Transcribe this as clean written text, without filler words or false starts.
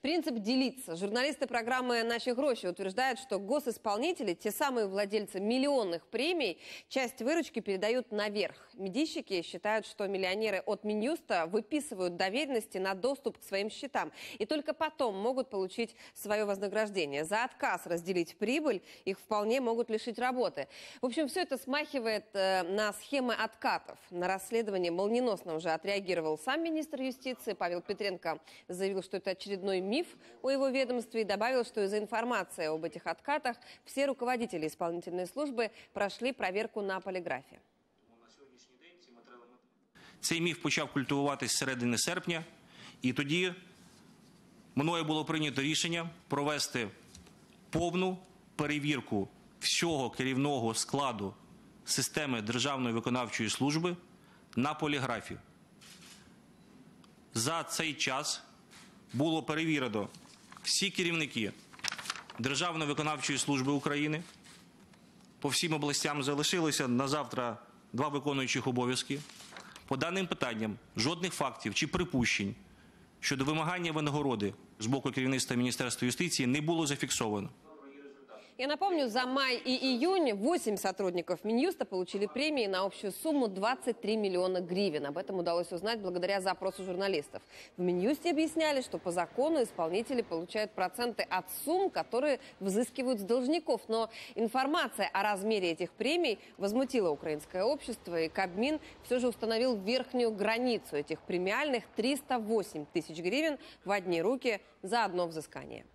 Принцип делиться. Журналисты программы «Наши гроши» утверждают, что госисполнители, те самые владельцы миллионных премий, часть выручки передают наверх. Медийщики считают, что миллионеры от Минюста выписывают доверенности на доступ к своим счетам и только потом могут получить свое вознаграждение. За отказ разделить прибыль их вполне могут лишить работы. В общем, все это смахивает на схемы откатов. На расследование молниеносно уже отреагировал сам министр юстиции. Павел Петренко заявил, что это очередной миф о его ведомстве и добавил, что из-за информации об этих откатах все руководители исполнительной службы прошли проверку на поліграфі. Цей міф почав культивуватись з середини серпня, і тоді мною було прийнято рішення провести повну перевірку всього керівного складу системи Державної виконавчої служби на поліграфі. За цей час було перевірено всі керівники Державної виконавчої служби України. По всім областям залишилося на завтра 2 виконуючих обов'язки. По даним питанням жодних фактів чи припущень щодо вимагання винагороди з боку керівництва Міністерства юстиції не було зафіксовано. Я напомню, за май и июнь 8 сотрудников Минюста получили премии на общую сумму 23 миллиона гривен. Об этом удалось узнать благодаря запросу журналистов. В Минюсте объясняли, что по закону исполнители получают проценты от сумм, которые взыскивают с должников. Но информация о размере этих премий возмутила украинское общество, и Кабмин все же установил верхнюю границу этих премиальных 308 тысяч гривен в одни руки за одно взыскание.